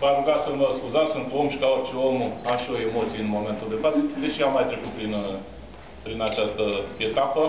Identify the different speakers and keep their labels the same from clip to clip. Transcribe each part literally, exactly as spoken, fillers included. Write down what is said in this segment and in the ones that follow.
Speaker 1: v-aș ruga să mă scuzați, sunt om și ca orice om am și o emoție în momentul de față, deși am mai trecut prin, prin această etapă.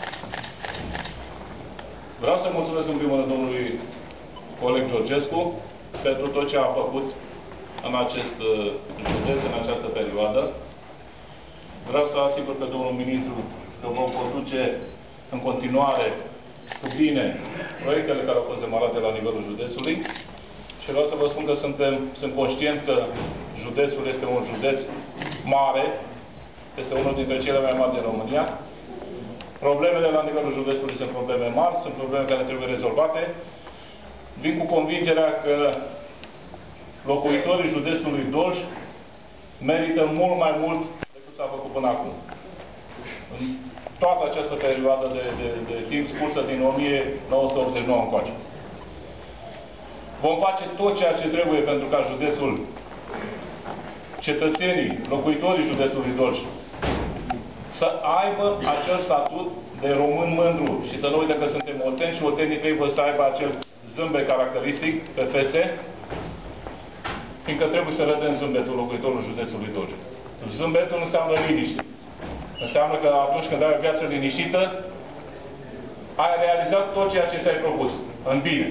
Speaker 1: Vreau să mulțumesc în primul rând domnului coleg Georgescu pentru tot ce a făcut în acest județ, în această perioadă. Vreau să asigur pe domnul ministru că vom conduce în continuare cu bine proiectele care au fost demarate la nivelul județului și vreau să vă spun că suntem, sunt conștient că județul este un județ mare, este unul dintre cele mai mari din România. Problemele la nivelul județului sunt probleme mari, sunt probleme care trebuie rezolvate. Vin cu convingerea că locuitorii județului Dolj merită mult mai mult decât s-a făcut până acum. În toată această perioadă de, de, de timp scursă din o mie nouă sute optzeci și nouă încoace. Vom face tot ceea ce trebuie pentru ca județul, cetățenii, locuitorii județului Dolj să aibă acel statut de român mândru și să nu uite că suntem olteni și oltenii trebuie să aibă acel zâmbet caracteristic pe fețe, fiindcă trebuie să redem zâmbetul locuitorului județului Dolj. Zâmbetul înseamnă liniște. Înseamnă că atunci când ai o viață liniștită, ai realizat tot ceea ce ți-ai propus, în bine.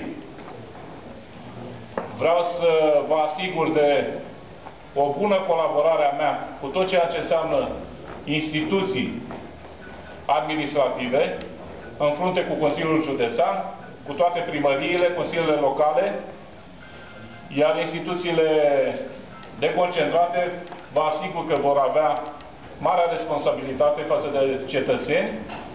Speaker 1: Vreau să vă asigur de o bună colaborare a mea cu tot ceea ce înseamnă instituții administrative, în frunte cu Consiliul Județean, cu toate primăriile, consiliile locale, iar instituțiile deconcentrate vă asigur că vor avea marea responsabilitate față de cetățeni